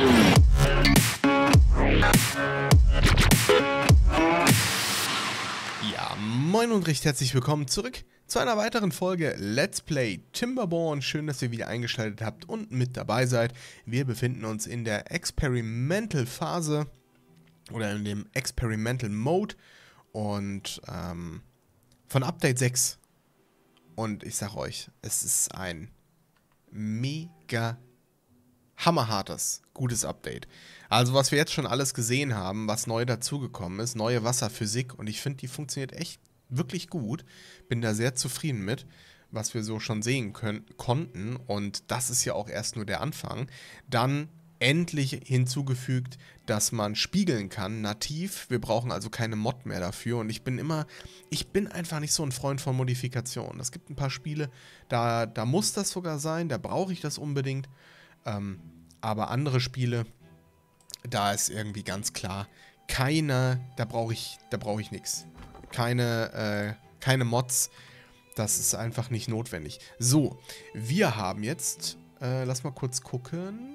Ja, moin und recht herzlich willkommen zurück zu einer weiteren Folge Let's Play Timberborn. Schön, dass ihr wieder eingeschaltet habt und mit dabei seid. Wir befinden uns in der Experimental Phase oder in dem Experimental Mode und von Update 6. Und ich sag euch, es ist ein mega hammerhartes, gutes Update. Also was wir jetzt schon alles gesehen haben, was neu dazugekommen ist, neue Wasserphysik, und ich finde, die funktioniert echt wirklich gut. Bin da sehr zufrieden mit, was wir so schon sehen konnten, und das ist ja auch erst nur der Anfang. Dann endlich hinzugefügt, dass man spiegeln kann, nativ. Wir brauchen also keine Mod mehr dafür, und ich bin einfach nicht so ein Freund von Modifikationen. Es gibt ein paar Spiele, da muss das sogar sein, da brauche ich das unbedingt. Aber andere Spiele, da ist irgendwie ganz klar, da brauche ich nichts. Keine Mods, das ist einfach nicht notwendig. So, wir haben jetzt, lass mal kurz gucken.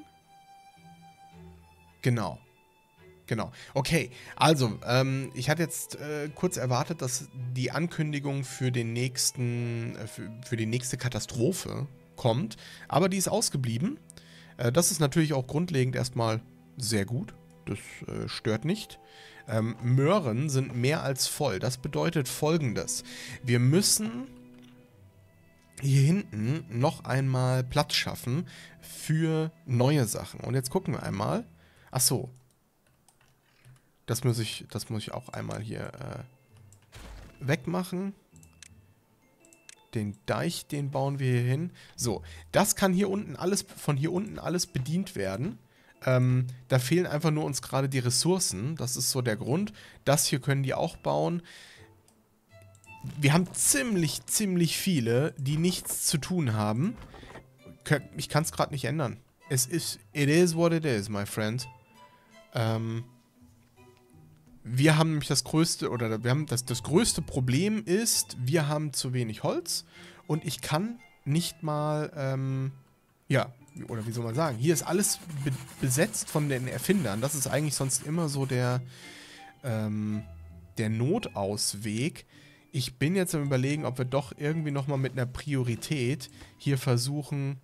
Genau. Okay, also, ich hatte jetzt kurz erwartet, dass die Ankündigung für den nächsten, für die nächste Katastrophe kommt, aber die ist ausgeblieben. Das ist natürlich auch grundlegend erstmal sehr gut. Das stört nicht. Möhren sind mehr als voll. Das bedeutet Folgendes. Wir müssen hier hinten noch einmal Platz schaffen für neue Sachen. Und jetzt gucken wir einmal. Ach so. Das muss ich auch einmal hier wegmachen. Den Deich, den bauen wir hier hin. So, das kann von hier unten alles bedient werden. Da fehlen einfach nur uns gerade die Ressourcen. Das ist so der Grund. Das hier können die auch bauen. Wir haben ziemlich viele, die nichts zu tun haben. Ich kann es gerade nicht ändern. It is what it is, my friend. Wir haben nämlich das größte Problem ist, wir haben zu wenig Holz, und ich kann nicht mal, oder wie soll man sagen, hier ist alles besetzt von den Erfindern. Das ist eigentlich sonst immer so der Notausweg. Ich bin jetzt am Überlegen, ob wir doch irgendwie nochmal mit einer Priorität versuchen,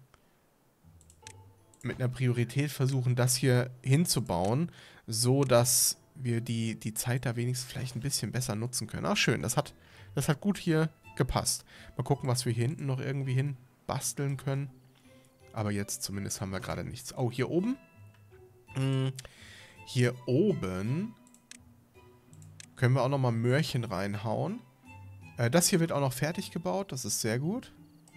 das hier hinzubauen, so dass wir die Zeit da wenigstens vielleicht ein bisschen besser nutzen können. Ach schön, das hat gut hier gepasst. Mal gucken, was wir hier hinten noch irgendwie hin basteln können. Aber jetzt zumindest haben wir gerade nichts. Oh, hier oben? Hier oben können wir auch nochmal Möhrchen reinhauen. Das hier wird auch noch fertig gebaut. Das ist sehr gut.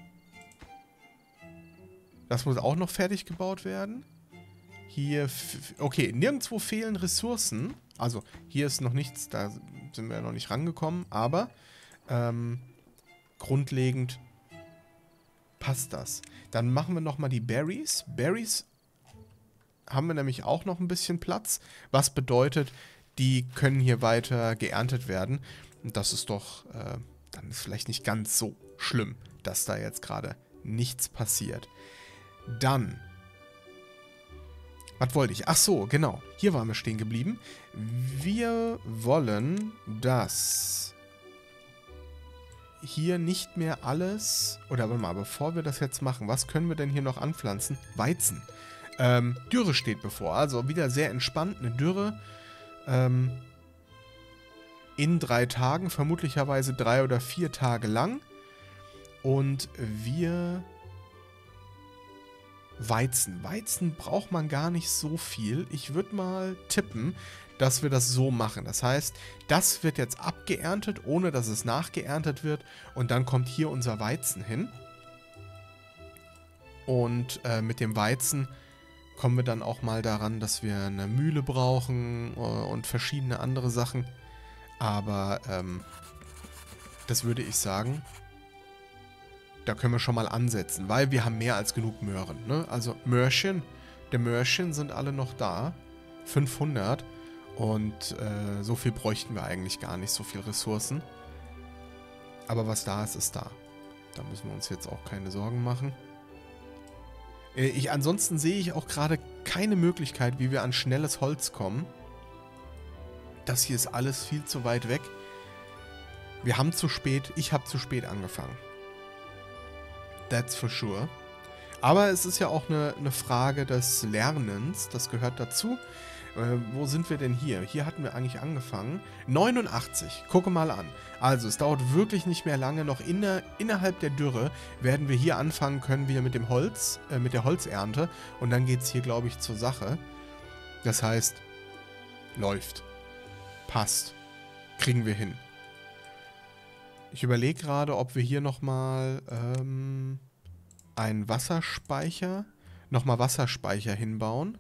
Das muss auch noch fertig gebaut werden. Hier, okay, nirgendwo fehlen Ressourcen. Also, hier ist noch nichts, da sind wir noch nicht rangekommen, aber grundlegend passt das. Dann machen wir nochmal die Berries. Berries haben wir nämlich auch noch ein bisschen Platz, was bedeutet, die können hier weiter geerntet werden. Und das ist doch, dann ist vielleicht nicht ganz so schlimm, dass da jetzt gerade nichts passiert. Dann, was wollte ich? Ach so, genau. Hier waren wir stehen geblieben. Wir wollen, dass hier nicht mehr alles... Oder warte mal, bevor wir das jetzt machen, was können wir denn hier noch anpflanzen? Weizen. Dürre steht bevor. Also wieder sehr entspannt. Eine Dürre in 3 Tagen. Vermutlicherweise 3 oder 4 Tage lang. Und wir... Weizen braucht man gar nicht so viel. Ich würde mal tippen, dass wir das so machen. Das heißt, das wird jetzt abgeerntet, ohne dass es nachgeerntet wird. Und dann kommt hier unser Weizen hin. Und mit dem Weizen kommen wir dann auch mal daran, dass wir eine Mühle brauchen und verschiedene andere Sachen. Aber das würde ich sagen... Da können wir schon mal ansetzen, weil wir haben mehr als genug Möhren. Ne? Also Möhrchen, die Möhrchen sind alle noch da. 500. Und so viel bräuchten wir eigentlich gar nicht, so viel Ressourcen. Aber was da ist, ist da. Da müssen wir uns jetzt auch keine Sorgen machen. Ansonsten sehe ich auch gerade keine Möglichkeit, wie wir an schnelles Holz kommen. Das hier ist alles viel zu weit weg. Wir haben zu spät, ich habe zu spät angefangen. That's for sure. Aber es ist ja auch eine Frage des Lernens, das gehört dazu. Wo sind wir denn hier? Hier hatten wir eigentlich angefangen. 89, gucke mal an. Also es dauert wirklich nicht mehr lange, noch innerhalb der Dürre werden wir hier anfangen können, wieder mit dem Holz, mit der Holzernte. Und dann geht es hier, glaube ich, zur Sache. Das heißt, läuft. Passt. Kriegen wir hin. Ich überlege gerade, ob wir hier nochmal einen Wasserspeicher hinbauen.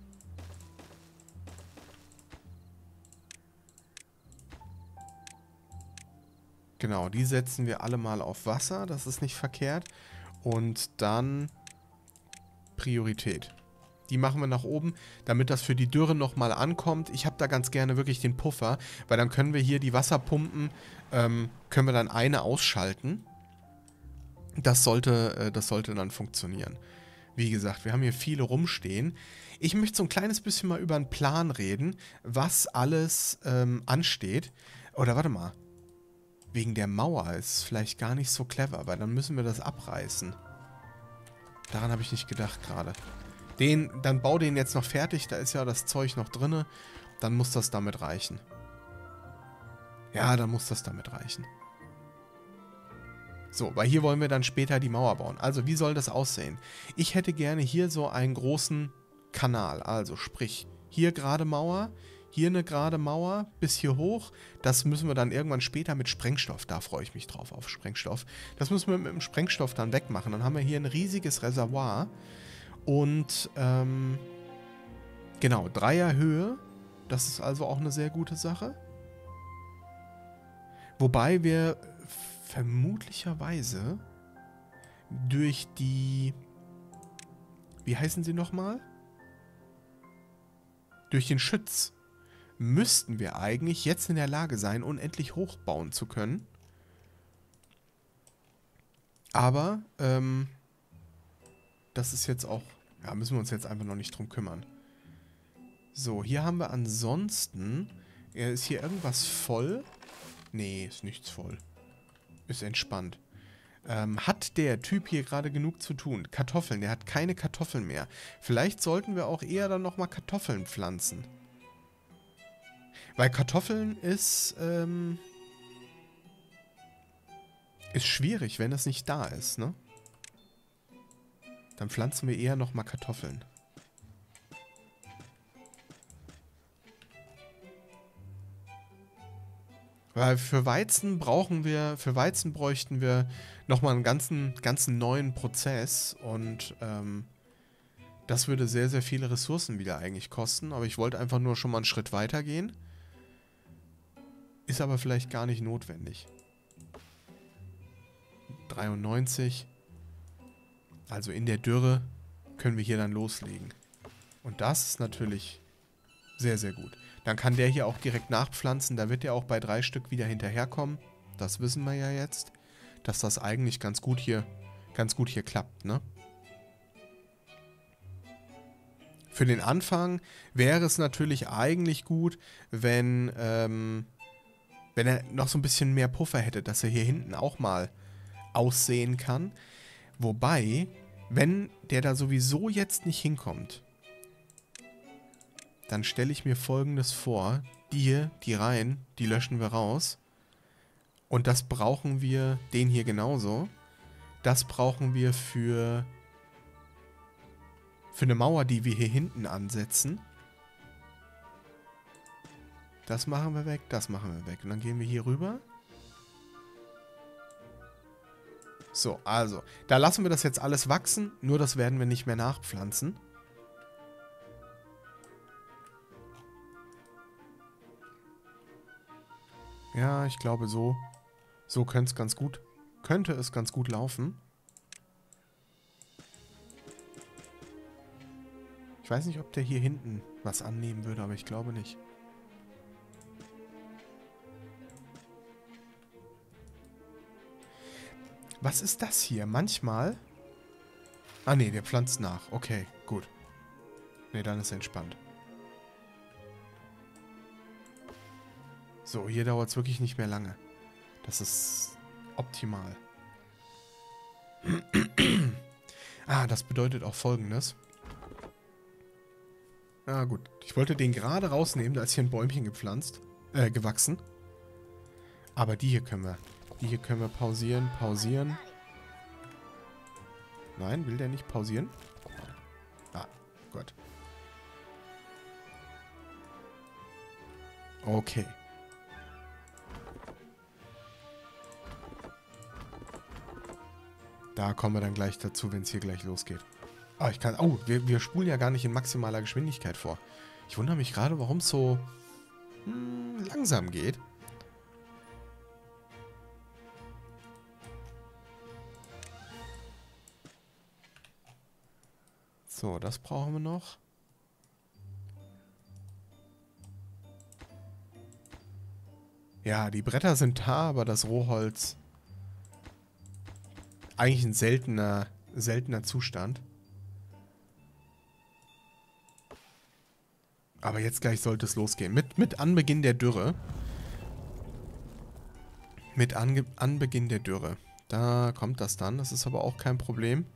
Genau, die setzen wir alle mal auf Wasser, das ist nicht verkehrt. Und dann Priorität. Die machen wir nach oben, damit das für die Dürre nochmal ankommt. Ich habe da ganz gerne wirklich den Puffer, weil dann können wir hier die Wasserpumpen, können wir dann eine ausschalten. Das sollte dann funktionieren. Wie gesagt, wir haben hier viele rumstehen. Ich möchte so ein kleines bisschen mal über einen Plan reden, was alles ansteht. Oder warte mal. Wegen der Mauer ist es vielleicht gar nicht so clever, weil dann müssen wir das abreißen. Daran habe ich nicht gedacht gerade. Dann bau den jetzt noch fertig, da ist ja das Zeug noch drin. Dann muss das damit reichen. Ja, dann muss das damit reichen. So, weil hier wollen wir dann später die Mauer bauen. Also, wie soll das aussehen? Ich hätte gerne hier so einen großen Kanal. Also, sprich, hier gerade Mauer, hier eine gerade Mauer, bis hier hoch. Das müssen wir dann irgendwann später mit Sprengstoff, da freue ich mich drauf, auf Sprengstoff. Das müssen wir mit dem Sprengstoff dann wegmachen. Dann haben wir hier ein riesiges Reservoir. Und, genau, Dreierhöhe. Das ist also auch eine sehr gute Sache. Wobei wir vermutlicherweise durch die, wie heißen sie nochmal? Durch den Schütz müssten wir eigentlich jetzt in der Lage sein, unendlich hochbauen zu können. Aber, das ist jetzt auch, ja, müssen wir uns jetzt einfach noch nicht drum kümmern. So, hier haben wir ansonsten, ist hier irgendwas voll? Nee, ist nichts voll. Ist entspannt. Hat der Typ hier gerade genug zu tun? Kartoffeln, der hat keine Kartoffeln mehr. Vielleicht sollten wir auch eher dann nochmal Kartoffeln pflanzen. Weil Kartoffeln ist schwierig, wenn es nicht da ist, ne? Dann pflanzen wir eher nochmal Kartoffeln. Weil für Weizen bräuchten wir nochmal einen ganzen neuen Prozess und das würde sehr, sehr viele Ressourcen wieder eigentlich kosten. Aber ich wollte einfach nur schon mal einen Schritt weiter gehen. Ist aber vielleicht gar nicht notwendig. 93. Also in der Dürre können wir hier dann loslegen. Und das ist natürlich sehr, sehr gut. Dann kann der hier auch direkt nachpflanzen. Da wird der auch bei 3 Stück wieder hinterherkommen. Das wissen wir ja jetzt. Dass das eigentlich ganz gut hier klappt, ne? Für den Anfang wäre es natürlich eigentlich gut, wenn er noch so ein bisschen mehr Puffer hätte, dass er hier hinten auch mal aussehen kann. Wobei, wenn der da sowieso jetzt nicht hinkommt, dann stelle ich mir Folgendes vor. Die Reihen, die löschen wir raus. Und das brauchen wir, den hier genauso. Das brauchen wir für eine Mauer, die wir hier hinten ansetzen. Das machen wir weg, das machen wir weg. Und dann gehen wir hier rüber. So, also, da lassen wir das jetzt alles wachsen. Nur das werden wir nicht mehr nachpflanzen. Ja, ich glaube so könnte es ganz gut laufen. Ich weiß nicht, ob der hier hinten was annehmen würde, aber ich glaube nicht. Was ist das hier? Manchmal Ah, nee, der pflanzt nach. Okay, gut. Nee, dann ist entspannt. So, hier dauert es wirklich nicht mehr lange. Das ist optimal. Ah, das bedeutet auch Folgendes. Ah, gut. Ich wollte den gerade rausnehmen, da ist hier ein Bäumchen gewachsen. Aber die hier können wir pausieren, pausieren. Nein, will der nicht pausieren? Ah, gut. Okay. Da kommen wir dann gleich dazu, wenn es hier gleich losgeht. Ah, ich kann... Oh, wir spulen ja gar nicht in maximaler Geschwindigkeit vor. Ich wundere mich gerade, warum es so langsam geht. So, das brauchen wir noch. Ja, die Bretter sind da, aber das Rohholz... Eigentlich ein seltener Zustand. Aber jetzt gleich sollte es losgehen. Mit Anbeginn der Dürre. Mit Anbeginn der Dürre. Da kommt das dann. Das ist aber auch kein Problem.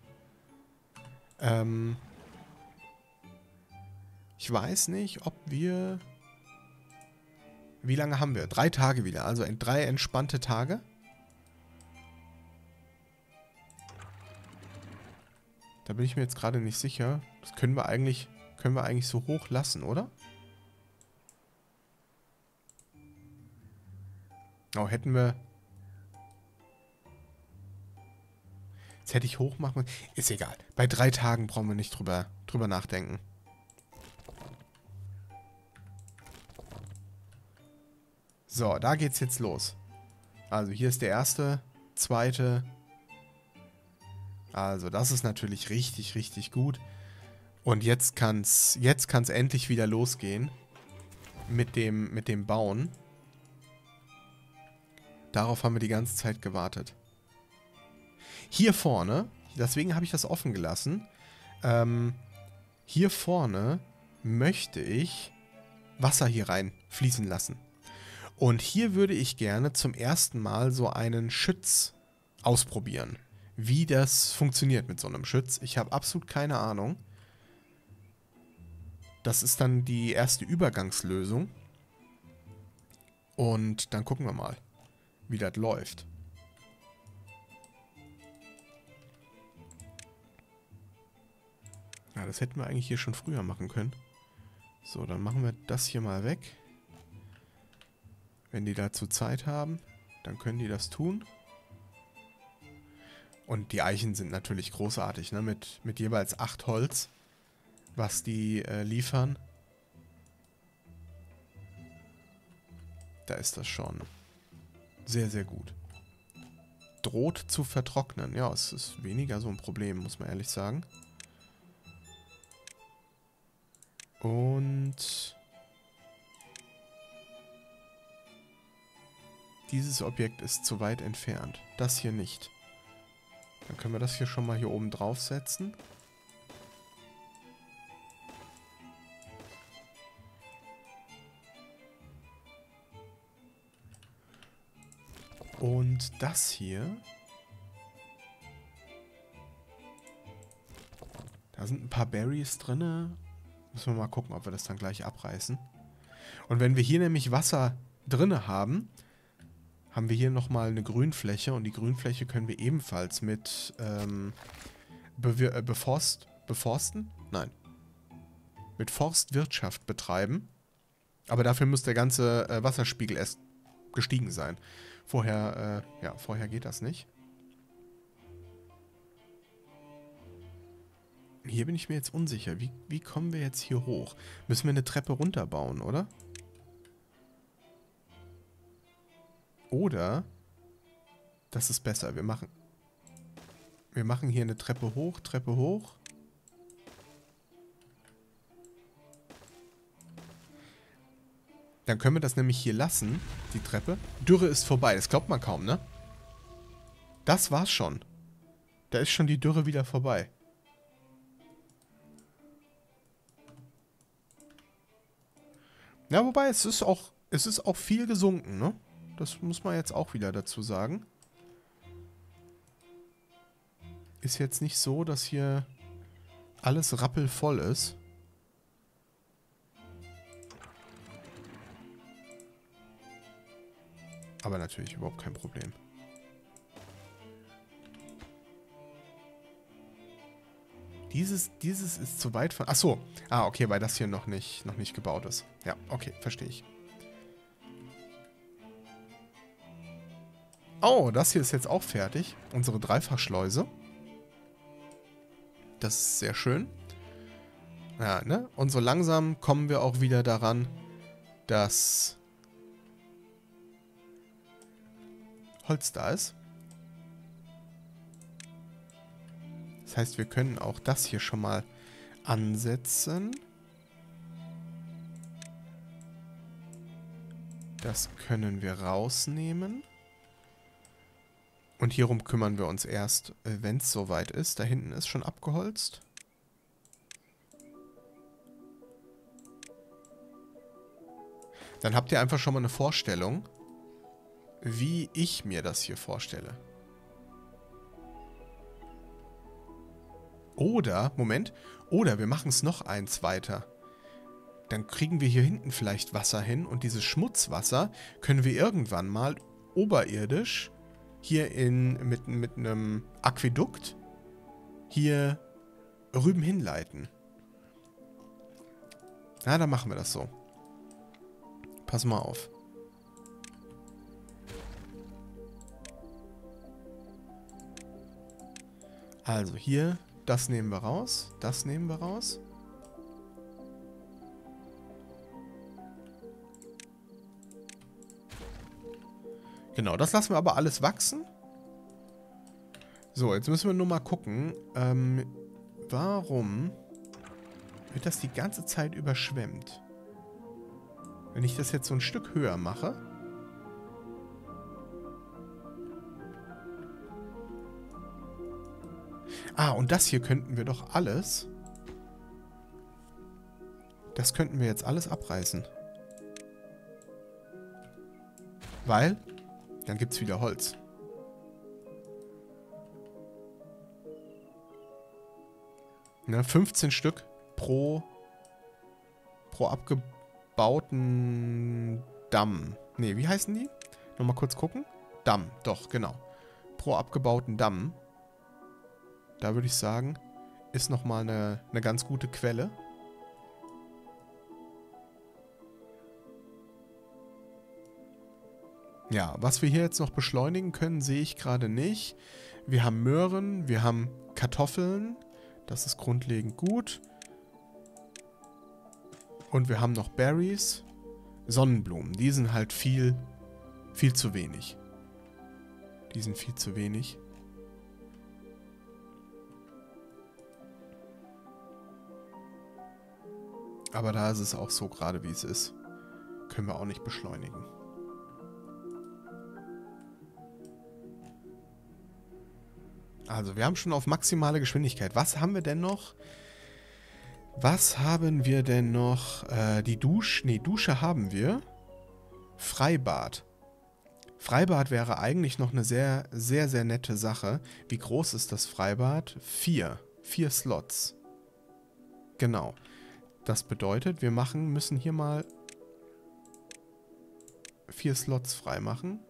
Ich weiß nicht, ob wir... Wie lange haben wir? 3 Tage wieder. Also 3 entspannte Tage. Da bin ich mir jetzt gerade nicht sicher. Das können wir eigentlich so hoch lassen, oder? Oh, hätten wir... Jetzt hätte ich hoch machen müssen. Ist egal. Bei 3 Tagen brauchen wir nicht drüber nachdenken. So, da geht's jetzt los. Also hier ist der erste, zweite... Also das ist natürlich richtig, richtig gut. Und jetzt kann's endlich wieder losgehen mit dem Bauen. Darauf haben wir die ganze Zeit gewartet. Hier vorne, deswegen habe ich das offen gelassen, hier vorne möchte ich Wasser hier rein fließen lassen. Und hier würde ich gerne zum ersten Mal so einen Schütz ausprobieren. Wie das funktioniert mit so einem Schütz. Ich habe absolut keine Ahnung. Das ist dann die erste Übergangslösung. Und dann gucken wir mal, wie das läuft. Ja, das hätten wir eigentlich hier schon früher machen können. So, dann machen wir das hier mal weg. Wenn die dazu Zeit haben, dann können die das tun. Und die Eichen sind natürlich großartig, ne? Mit jeweils 8 Holz, was die liefern. Da ist das schon sehr, sehr gut. Droht zu vertrocknen. Ja, es ist weniger so ein Problem, muss man ehrlich sagen. Und dieses Objekt ist zu weit entfernt. Das hier nicht. Dann können wir das hier schon mal hier oben drauf setzen. Und das hier... Da sind ein paar Berries drin. Müssen wir mal gucken, ob wir das dann gleich abreißen. Und wenn wir hier nämlich Wasser drin haben, haben wir hier nochmal eine Grünfläche. Und die Grünfläche können wir ebenfalls mit beforsten? Nein. Mit Forstwirtschaft betreiben. Aber dafür muss der ganze Wasserspiegel erst gestiegen sein. Vorher geht das nicht. Hier bin ich mir jetzt unsicher. Wie kommen wir jetzt hier hoch? Müssen wir eine Treppe runterbauen, oder? Oder, das ist besser, wir machen hier eine Treppe hoch. Dann können wir das nämlich hier lassen, die Treppe. Dürre ist vorbei, das glaubt man kaum, ne? Das war's schon. Da ist schon die Dürre wieder vorbei. Ja, wobei, es ist auch viel gesunken, ne? Das muss man jetzt auch wieder dazu sagen. Ist jetzt nicht so, dass hier alles rappelvoll ist. Aber natürlich überhaupt kein Problem. Dieses ist zu weit von... Ach so. Ah, okay, weil das hier noch nicht gebaut ist. Ja, okay, verstehe ich. Oh, das hier ist jetzt auch fertig. Unsere Dreifachschleuse. Das ist sehr schön. Ja, ne? Und so langsam kommen wir auch wieder daran, dass Holz da ist. Das heißt, wir können auch das hier schon mal ansetzen. Das können wir rausnehmen. Und hierum kümmern wir uns erst, wenn es soweit ist. Da hinten ist schon abgeholzt. Dann habt ihr einfach schon mal eine Vorstellung, wie ich mir das hier vorstelle. Oder, Moment, oder wir machen es noch eins weiter. Dann kriegen wir hier hinten vielleicht Wasser hin und dieses Schmutzwasser können wir irgendwann mal oberirdisch hier mit einem Aquädukt hier rüben hinleiten. Ja, dann machen wir das so. Pass mal auf. Also hier, das nehmen wir raus, das nehmen wir raus. Genau, das lassen wir aber alles wachsen. So, jetzt müssen wir nur mal gucken, warum wird das die ganze Zeit überschwemmt? Wenn ich das jetzt so ein Stück höher mache. Ah, und das hier könnten wir doch alles... Das könnten wir jetzt alles abreißen. Weil, dann gibt es wieder Holz. Ne, 15 Stück pro abgebauten Damm. Ne, wie heißen die? Nochmal kurz gucken. Damm, doch, genau. Pro abgebauten Damm. Da würde ich sagen, ist nochmal eine ganz gute Quelle. Ja, was wir hier jetzt noch beschleunigen können, sehe ich gerade nicht. Wir haben Möhren, wir haben Kartoffeln. Das ist grundlegend gut. Und wir haben noch Berries. Sonnenblumen, die sind halt viel zu wenig. Die sind viel zu wenig. Aber da ist es auch so gerade, wie es ist. Können wir auch nicht beschleunigen. Also, wir haben schon auf maximale Geschwindigkeit. Was haben wir denn noch? Was haben wir denn noch? Die Dusche. Ne, Dusche haben wir. Freibad. Freibad wäre eigentlich noch eine sehr, sehr, sehr nette Sache. Wie groß ist das Freibad? 4. 4 Slots. Genau. Das bedeutet, wir müssen hier mal 4 Slots freimachen.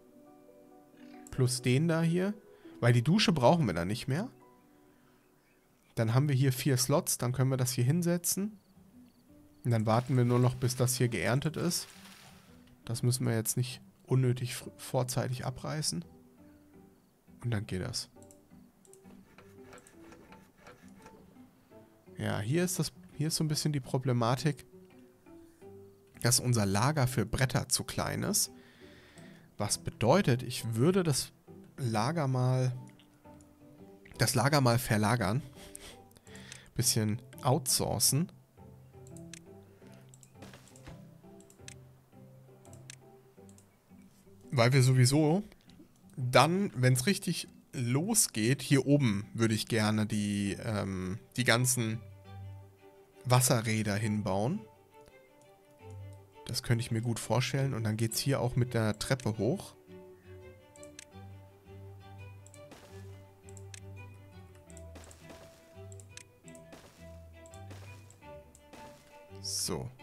Plus den da hier. Weil die Dusche brauchen wir dann nicht mehr. Dann haben wir hier 4 Slots. Dann können wir das hier hinsetzen. Und dann warten wir nur noch, bis das hier geerntet ist. Das müssen wir jetzt nicht unnötig vorzeitig abreißen. Und dann geht das. Ja, hier ist so ein bisschen die Problematik, dass unser Lager für Bretter zu klein ist. Was bedeutet, ich würde das Lager mal verlagern. Bisschen outsourcen. Weil wir sowieso dann, wenn es richtig losgeht, hier oben würde ich gerne die ganzen Wasserräder hinbauen. Das könnte ich mir gut vorstellen. Und dann geht es hier auch mit der Treppe hoch. So.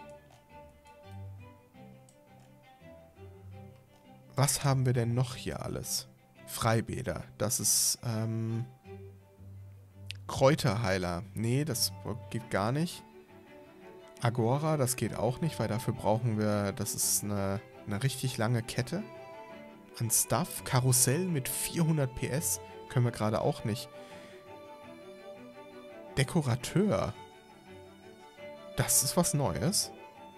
Was haben wir denn noch hier alles? Freibäder. Das ist, Kräuterheiler. Nee, das geht gar nicht. Agora, das geht auch nicht, weil dafür brauchen wir, das ist eine richtig lange Kette an Stuff. Karussell mit 400 PS können wir gerade auch nicht. Dekorateur. Das ist was Neues.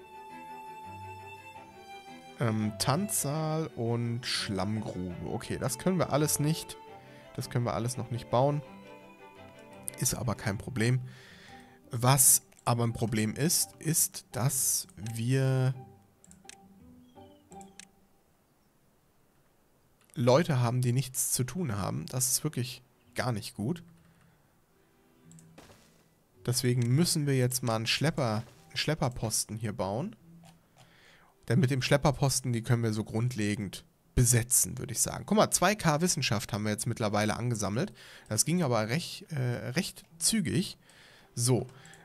Tanzsaal und Schlammgrube. Okay, das können wir alles nicht. Das können wir alles noch nicht bauen. Ist aber kein Problem. Was aber ein Problem ist, dass wir Leute haben, die nichts zu tun haben. Das ist wirklich gar nicht gut. Deswegen müssen wir jetzt mal einen Schlepperposten hier bauen. Denn mit dem Schlepperposten, die können wir so grundlegend besetzen, würde ich sagen. Guck mal, 2K Wissenschaft haben wir jetzt mittlerweile angesammelt. Das ging aber recht zügig. So.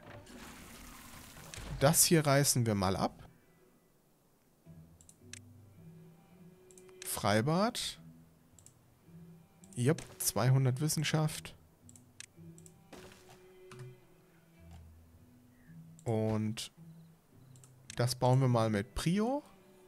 Das hier reißen wir mal ab. Freibad. Jupp, 200 Wissenschaft. Und das bauen wir mal mit Prio.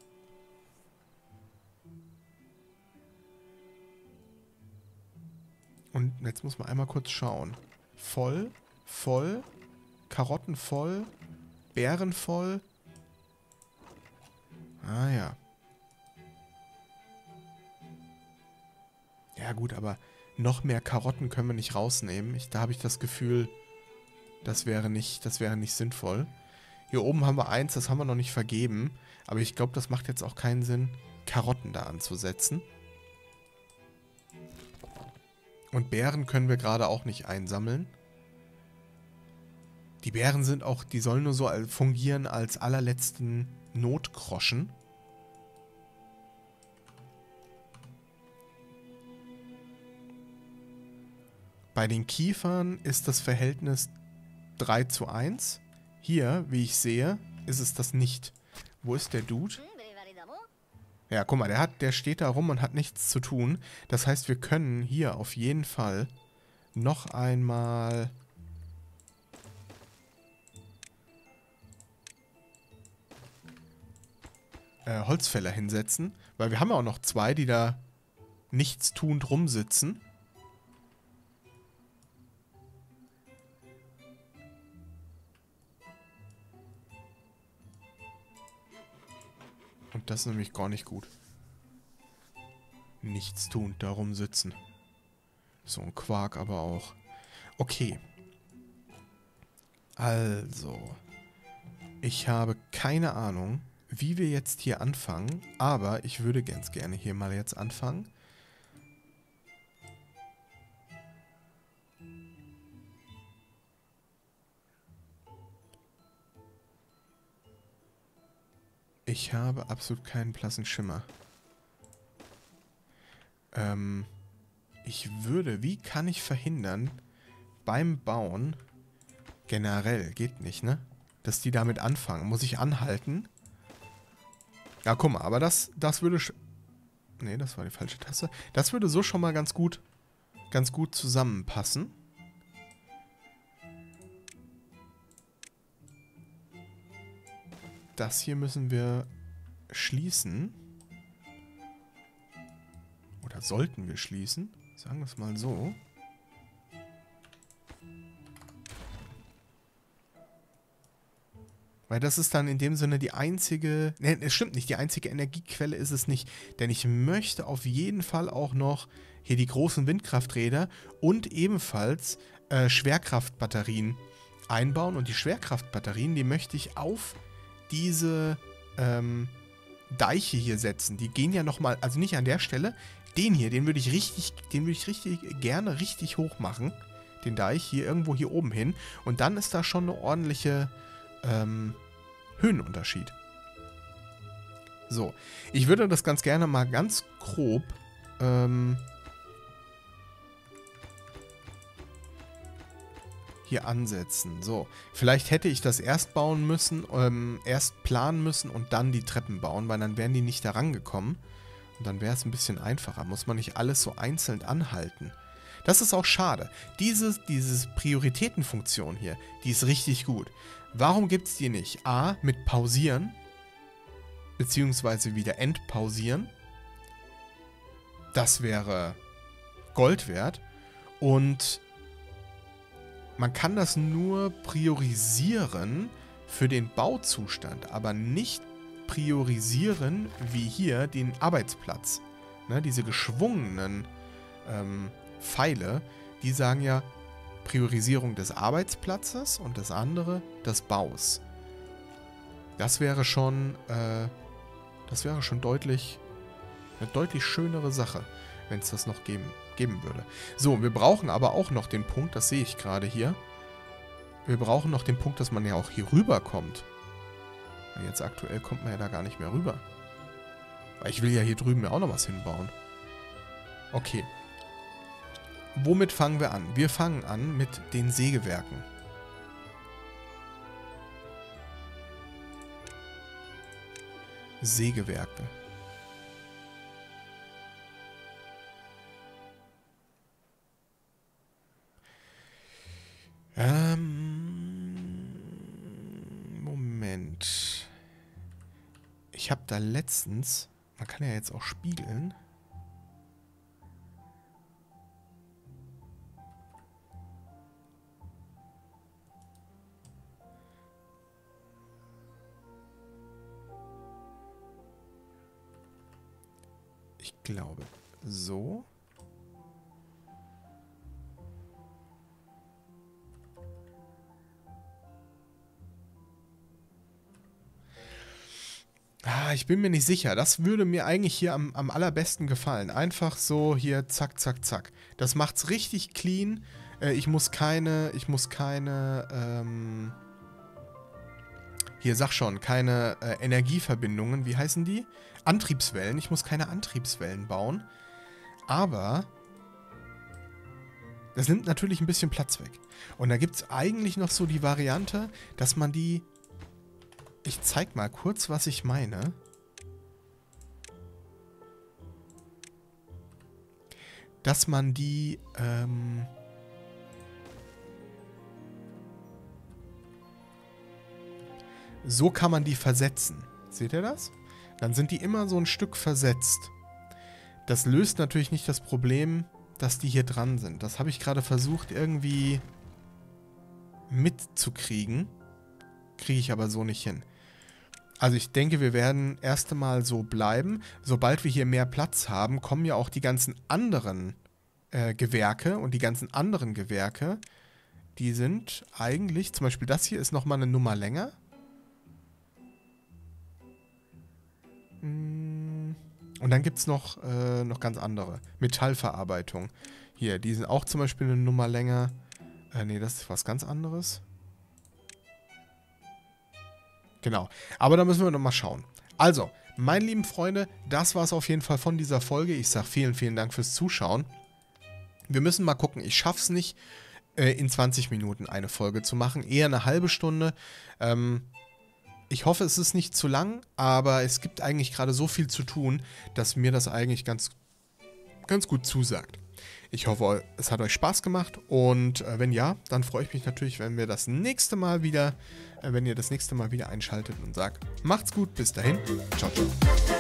Und jetzt muss man einmal kurz schauen. Voll, voll, Karotten voll, Beeren voll. Ah ja. Ja gut, aber noch mehr Karotten können wir nicht rausnehmen. Da habe ich das Gefühl, das wäre nicht sinnvoll. Hier oben haben wir 1, das haben wir noch nicht vergeben. Aber ich glaube, das macht jetzt auch keinen Sinn, Karotten da anzusetzen. Und Beeren können wir gerade auch nicht einsammeln. Die Beeren sind auch, die sollen nur so fungieren als allerletzten Notgroschen. Bei den Kiefern ist das Verhältnis 3:1. Hier, wie ich sehe, ist es das nicht. Wo ist der Dude? Ja, guck mal, der steht da rum und hat nichts zu tun. Das heißt, wir können hier auf jeden Fall noch einmal Holzfäller hinsetzen. Weil wir haben ja auch noch 2, die da nichtstuend rumsitzen. Und das ist nämlich gar nicht gut. Nichtstuend da rumsitzen. So ein Quark aber auch. Okay. Also. Ich habe keine Ahnung, wie wir jetzt hier anfangen. Aber ich würde ganz gerne hier mal jetzt anfangen. Ich habe absolut keinen blassen Schimmer. Wie kann ich verhindern, beim Bauen, generell, geht nicht, ne? Dass die damit anfangen. Muss ich anhalten? Ja, guck mal, aber das würde... Ne, das war die falsche Taste. Das würde so schon mal ganz gut zusammenpassen. Das hier müssen wir schließen. Oder sollten wir schließen? Sagen wir es mal so. Weil das ist dann in dem Sinne die einzige... Ne, es stimmt nicht, die einzige Energiequelle ist es nicht. Denn ich möchte auf jeden Fall auch noch hier die großen Windkrafträder und ebenfalls Schwerkraftbatterien einbauen. Und die Schwerkraftbatterien, die möchte ich auf diese Deiche hier setzen. Die gehen ja nochmal, also nicht an der Stelle, den hier, den würde ich richtig gerne richtig hoch machen. Den Deich hier irgendwo hier oben hin. Und dann ist da schon eine ordentliche Höhenunterschied. So, ich würde das ganz gerne mal ganz grob hier ansetzen. So, vielleicht hätte ich das erst bauen müssen, erst planen müssen und dann die Treppen bauen, weil dann wären die nicht da rangekommen. Und dann wäre es ein bisschen einfacher. Muss man nicht alles so einzeln anhalten. Das ist auch schade. Diese Prioritätenfunktion hier, die ist richtig gut. Warum gibt es die nicht? A, mit Pausieren, beziehungsweise wieder entpausieren. Das wäre Gold wert. Und man kann das nur priorisieren für den Bauzustand, aber nicht priorisieren wie hier den Arbeitsplatz. Ne, diese geschwungenen Pfeile, die sagen ja Priorisierung des Arbeitsplatzes und das andere des Baus. Das wäre schon deutlich eine deutlich schönere Sache, wenn es das noch geben würde. So, wir brauchen aber auch noch den Punkt, das sehe ich gerade hier. Wir brauchen noch den Punkt, dass man ja auch hier rüber kommt. Jetzt aktuell kommt man ja da gar nicht mehr rüber. Weil ich will ja hier drüben ja auch noch was hinbauen. Okay. Womit fangen wir an? Wir fangen an mit den Sägewerken. Sägewerke. Moment. Ich habe da letztens... Man kann ja jetzt auch spiegeln. Ich glaube, so. Ich bin mir nicht sicher. Das würde mir eigentlich hier am allerbesten gefallen. Einfach so hier zack, zack, zack. Das macht's richtig clean. Ich muss keine, hier sag schon, keine Energieverbindungen, wie heißen die? Antriebswellen. Ich muss keine Antriebswellen bauen. Aber das nimmt natürlich ein bisschen Platz weg. Und da gibt es eigentlich noch so die Variante, dass man die... Ich zeig mal kurz, was ich meine. Dass man die... so kann man die versetzen. Seht ihr das? Dann sind die immer so ein Stück versetzt. Das löst natürlich nicht das Problem, dass die hier dran sind. Das habe ich gerade versucht irgendwie mitzukriegen. Kriege ich aber so nicht hin. Also ich denke, wir werden erst einmal so bleiben. Sobald wir hier mehr Platz haben, kommen ja auch die ganzen anderen Gewerke. Und die ganzen anderen Gewerke, die sind eigentlich, zum Beispiel das hier ist nochmal eine Nummer länger. Und dann gibt es noch ganz andere. Metallverarbeitung. Hier, die sind auch zum Beispiel eine Nummer länger. Nee, das ist was ganz anderes. Genau. Aber da müssen wir nochmal schauen. Also, meine lieben Freunde, das war es auf jeden Fall von dieser Folge. Ich sage vielen, vielen Dank fürs Zuschauen. Wir müssen mal gucken. Ich schaffe es nicht, in 20 Minuten eine Folge zu machen. Eher eine halbe Stunde. Ich hoffe, es ist nicht zu lang, aber es gibt eigentlich gerade so viel zu tun, dass mir das eigentlich ganz gut zusagt. Ich hoffe, es hat euch Spaß gemacht und wenn ja, dann freue ich mich natürlich, wenn ihr das nächste Mal wieder einschaltet und sagt, macht's gut, bis dahin, ciao, ciao.